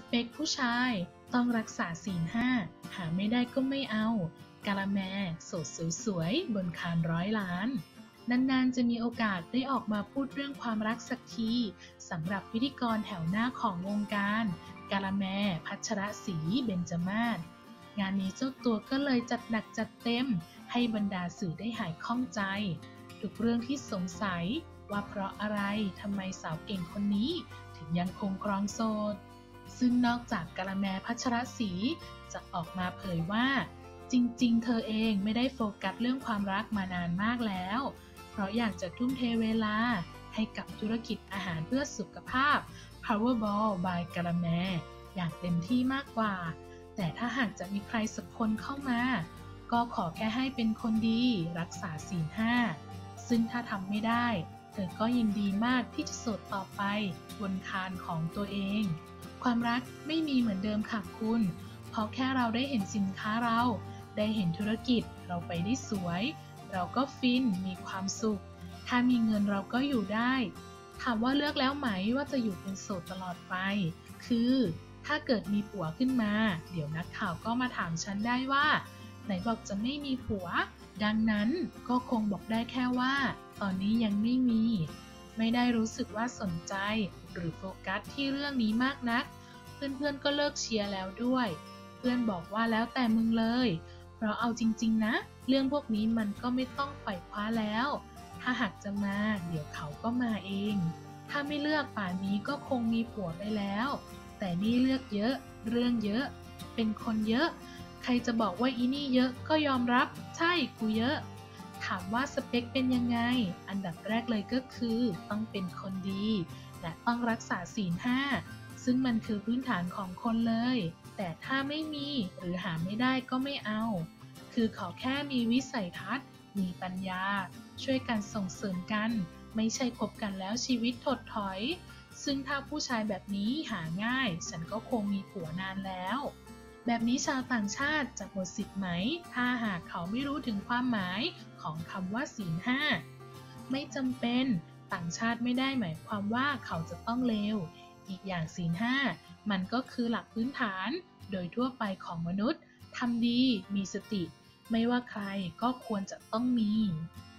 เป๊กผู้ชายต้องรักษาศีลห้าหาไม่ได้ก็ไม่เอากาละแมโสดสวยๆบนคาน100 ล้านนานๆจะมีโอกาสได้ออกมาพูดเรื่องความรักสักทีสำหรับพิธีกรแถวหน้าของวงการกาละแมพัชรศรีเบญจมาศงานนี้เจ้าตัวก็เลยจัดหนักจัดเต็มให้บรรดาสื่อได้หายข้องใจทุกเรื่องที่สงสัยว่าเพราะอะไรทำไมสาวเก่งคนนี้ถึงยังคงครองโสดซึ่งนอกจากกาละแมพัชรศรีจะออกมาเผยว่าจริงๆเธอเองไม่ได้โฟกัสเรื่องความรักมานานมากแล้วเพราะอยากจะทุ่มเทเวลาให้กับธุรกิจอาหารเพื่อสุขภาพ Powerball by กาละแมอย่างเต็มที่มากกว่าแต่ถ้าหากจะมีใครสักคนเข้ามาก็ขอแค่ให้เป็นคนดีรักษาศีลห้าซึ่งถ้าทำไม่ได้เธอก็ยินดีมากที่จะโสดต่อไปบนคานของตัวเองความรักไม่มีเหมือนเดิมค่ะคุณเพราะแค่เราได้เห็นสินค้าเราได้เห็นธุรกิจเราไปได้สวยเราก็ฟินมีความสุขถ้ามีเงินเราก็อยู่ได้ถามว่าเลือกแล้วไหมว่าจะอยู่เป็นโสดตลอดไปคือถ้าเกิดมีผัวขึ้นมาเดี๋ยวนักข่าวก็มาถามฉันได้ว่าไหนบอกจะไม่มีผัวดังนั้นก็คงบอกได้แค่ว่าตอนนี้ยังไม่มีไม่ได้รู้สึกว่าสนใจหรือโฟกัสที่เรื่องนี้มากนักเพื่อนๆก็เลิกเชียร์แล้วด้วยเพื่อนบอกว่าแล้วแต่มึงเลยเพราะเอาจริงๆนะเรื่องพวกนี้มันก็ไม่ต้องไขว่คว้าแล้วถ้าหากจะมาเดี๋ยวเขาก็มาเองถ้าไม่เลือกป่านนี้ก็คงมีผัวไปแล้วแต่นี่เลือกเยอะเรื่องเยอะเป็นคนเยอะใครจะบอกว่าอีนี่เยอะก็ยอมรับใช่กูเยอะถามว่าสเปคเป็นยังไงอันดับแรกเลยก็คือต้องเป็นคนดีและต้องรักษาศีลห้าซึ่งมันคือพื้นฐานของคนเลยแต่ถ้าไม่มีหรือหาไม่ได้ก็ไม่เอาคือขอแค่มีวิสัยทัศน์มีปัญญาช่วยกันส่งเสริมกันไม่ใช่คบกันแล้วชีวิตถดถอยซึ่งถ้าผู้ชายแบบนี้หาง่ายฉันก็คงมีผัวนานแล้วแบบนี้ชาวต่างชาติจะหมดสิทธิ์ไหมถ้าหากเขาไม่รู้ถึงความหมายของคำว่าศีลห้าไม่จำเป็นต่างชาติไม่ได้หมายความว่าเขาจะต้องเลวอีกอย่างศีลห้ามันก็คือหลักพื้นฐานโดยทั่วไปของมนุษย์ทำดีมีสติไม่ว่าใครก็ควรจะต้องมี